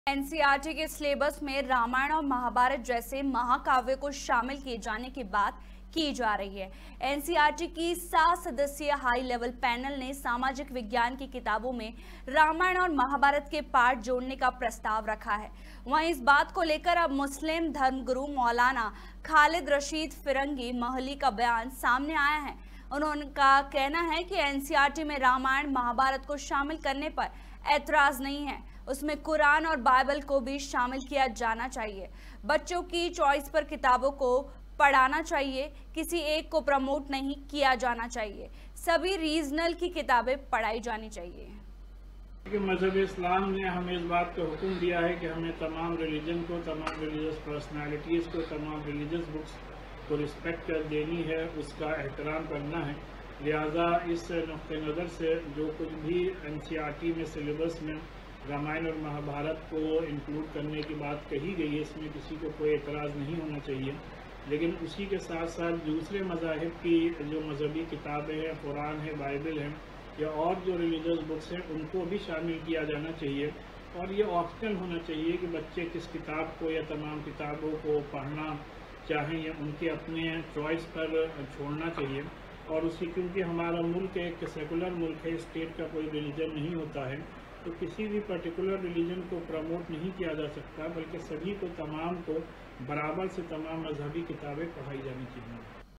NCERT के syllabus में रामायण और महाभारत जैसे महाकाव्य को शामिल किए जाने की बात की जा रही है। एनसीईआरटी की 7 सदस्यीय हाई लेवल पैनल ने सामाजिक विज्ञान की किताबों में रामायण और महाभारत के पाठ जोड़ने का प्रस्ताव रखा है। वहीं इस बात को लेकर अब मुस्लिम धर्मगुरु मौलाना खालिद रशीद फिरंगी महली का बयान सामने आया है। उनका कहना है कि एनसीईआरटी में रामायण महाभारत को शामिल करने पर ऐतराज नहीं है, उसमें कुरान और बाइबल को भी शामिल किया जाना चाहिए। बच्चों की चॉइस पर किताबों को पढ़ाना चाहिए, किसी एक को प्रमोट नहीं किया जाना चाहिए। सभी रीजनल की किताबें पढ़ाई जानी चाहिए। मजहब इस्लाम ने हमें इस बात का हुक्म दिया है कि हमें तमाम रिलीजन को, तमाम रिलीजियस पर्सनालिटीज़ को, तमाम रिलीजियस बुक्स को रिस्पेक्ट देनी है, उसका एहतराम करना है। लिहाजा इस नुक्ते नज़र से जो कुछ भी एनसीईआरटी में सिलेबस में रामायण और महाभारत को इंक्लूड करने की बात कही गई है, इसमें किसी को कोई एतराज़ नहीं होना चाहिए। लेकिन उसी के साथ साथ दूसरे मज़ाहिब की जो मजहबी किताबें हैं, कुरान है, बाइबल है या और जो रिलीजियस बुक्स हैं, उनको भी शामिल किया जाना चाहिए। और ये ऑप्शनल होना चाहिए कि बच्चे किस किताब को या तमाम किताबों को पढ़ना चाहें या उनके अपने चॉइस पर छोड़ना चाहिए। और उसी क्योंकि हमारा मुल्क एक सेकुलर मुल्क है, स्टेट का कोई रिलीजन नहीं होता है, तो किसी भी पर्टिकुलर रिलीजन को प्रमोट नहीं किया जा सकता, बल्कि सभी को, तमाम को बराबर से तमाम मजहबी किताबें पढ़ाई जानी चाहिए।